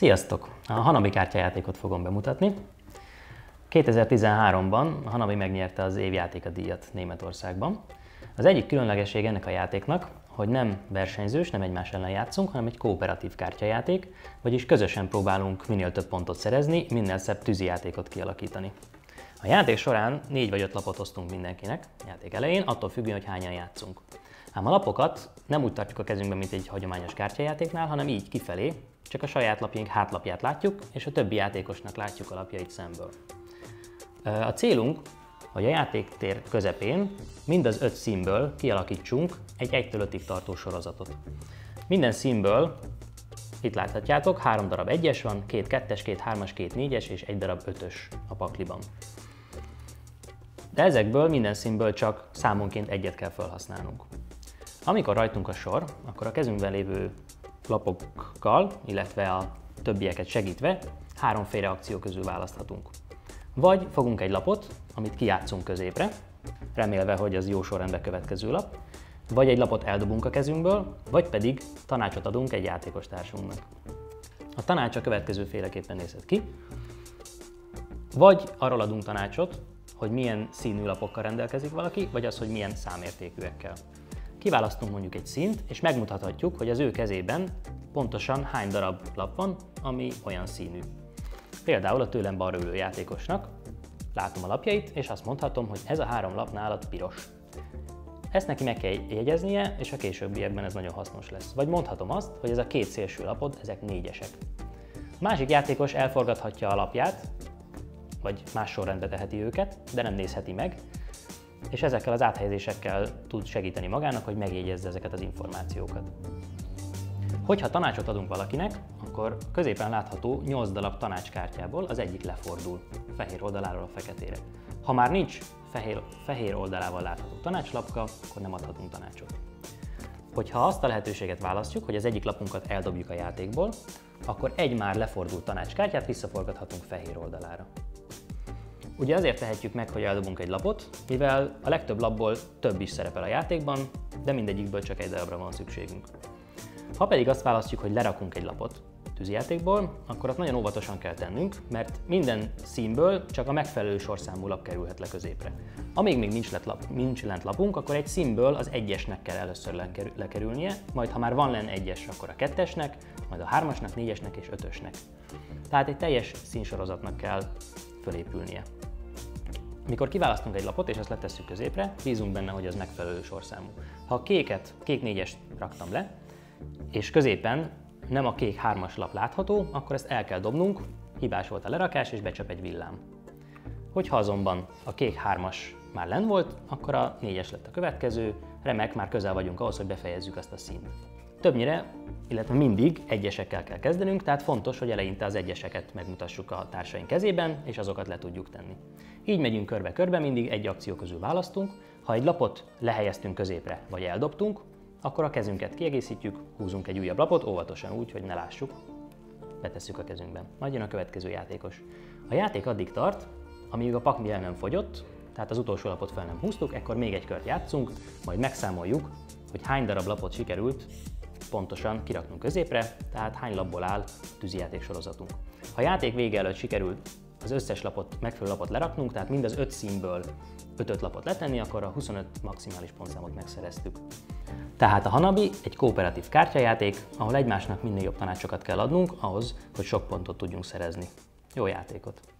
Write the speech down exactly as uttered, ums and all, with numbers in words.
Sziasztok! A Hanabi kártyajátékot fogom bemutatni. kétezer-tizenháromban a Hanabi megnyerte az évjátéka díjat Németországban. Az egyik különlegesség ennek a játéknak, hogy nem versenyzős, nem egymás ellen játszunk, hanem egy kooperatív kártyajáték, vagyis közösen próbálunk minél több pontot szerezni, minél szebb tűzijátékot kialakítani. A játék során négy vagy öt lapot osztunk mindenkinek, a játék elején, attól függően, hogy hányan játszunk. Ám a lapokat nem úgy tartjuk a kezünkben, mint egy hagyományos kártyajátéknál, hanem így kifelé, csak a saját lapjaink hátlapját látjuk, és a többi játékosnak látjuk a lapjait szemből. A célunk, hogy a játéktér közepén mind az öt színből kialakítsunk egy egytől ötig tartó sorozatot. Minden színből, itt láthatjátok, három darab egyes van, két kettes, két hármas, két négyes és egy darab ötös a pakliban. De ezekből minden színből csak számonként egyet kell felhasználnunk. Amikor rajtunk a sor, akkor a kezünkben lévő lapokkal, illetve a többieket segítve háromféle akció közül választhatunk. Vagy fogunk egy lapot, amit kijátszunk középre, remélve, hogy az jó sorrendben következő lap, vagy egy lapot eldobunk a kezünkből, vagy pedig tanácsot adunk egy játékos társunknak. A tanács a következő féleképpen nézhet ki, vagy arról adunk tanácsot, hogy milyen színű lapokkal rendelkezik valaki, vagy az, hogy milyen számértékűekkel. Kiválasztunk mondjuk egy színt, és megmutathatjuk, hogy az ő kezében pontosan hány darab lap van, ami olyan színű. Például a tőlem balra ülő játékosnak látom a lapjait, és azt mondhatom, hogy ez a három lap nálad piros. Ezt neki meg kell jegyeznie, és a későbbiekben ez nagyon hasznos lesz. Vagy mondhatom azt, hogy ez a két szélső lapod, ezek négyesek. A másik játékos elforgathatja a lapját, vagy más sorrendbe teheti őket, de nem nézheti meg, és ezekkel az áthelyezésekkel tud segíteni magának, hogy megjegyezze ezeket az információkat. Hogyha tanácsot adunk valakinek, akkor középen látható nyolc darab tanácskártyából az egyik lefordul, fehér oldaláról a feketére. Ha már nincs fehér, fehér oldalával látható tanácslapka, akkor nem adhatunk tanácsot. Hogyha azt a lehetőséget választjuk, hogy az egyik lapunkat eldobjuk a játékból, akkor egy már lefordult tanácskártyát visszaforgathatunk fehér oldalára. Ugye azért tehetjük meg, hogy eldobunk egy lapot, mivel a legtöbb lapból több is szerepel a játékban, de mindegyikből csak egy darabra van szükségünk. Ha pedig azt választjuk, hogy lerakunk egy lapot tűzijátékból, akkor azt nagyon óvatosan kell tennünk, mert minden színből csak a megfelelő sorszámú lap kerülhet le középre. Amíg még nincs lent, lap, nincs lent lapunk, akkor egy színből az egyesnek kell először lekerülnie, majd ha már van len egyes, akkor a kettesnek, majd a hármasnak, négyesnek és ötösnek. Tehát egy teljes színsorozatnak kell fölépülnie. Mikor kiválasztunk egy lapot és azt letesszük középre, bízunk benne, hogy az megfelelő sorszámú. Ha a kéket, kék négyest raktam le, és középen nem a kék hármas lap látható, akkor ezt el kell dobnunk, hibás volt a lerakás és becsap egy villám. Hogyha azonban a kék hármas már lenn volt, akkor a négyes lett a következő, remek, már közel vagyunk ahhoz, hogy befejezzük azt a színt. Többnyire, illetve mindig egyesekkel kell kezdenünk, tehát fontos, hogy eleinte az egyeseket megmutassuk a társaink kezében, és azokat le tudjuk tenni. Így megyünk körbe-körbe, mindig egy akció közül választunk. Ha egy lapot lehelyeztünk középre, vagy eldobtunk, akkor a kezünket kiegészítjük, húzunk egy újabb lapot, óvatosan úgy, hogy ne lássuk, betesszük a kezünkben. Majd jön a következő játékos. A játék addig tart, amíg a pakli el nem fogyott, tehát az utolsó lapot fel nem húztuk, ekkor még egy kört játszunk, majd megszámoljuk, hogy hány darab lapot sikerült pontosan kiraknunk középre, tehát hány lapból áll tűzijáték sorozatunk. Ha a játék vége előtt sikerült az összes lapot, megfelelő lapot leraknunk, tehát mind az öt színből öt lapot letenni, akkor a huszonöt maximális pontszámot megszereztük. Tehát a Hanabi egy kooperatív kártyajáték, ahol egymásnak minél jobb tanácsokat kell adnunk ahhoz, hogy sok pontot tudjunk szerezni. Jó játékot!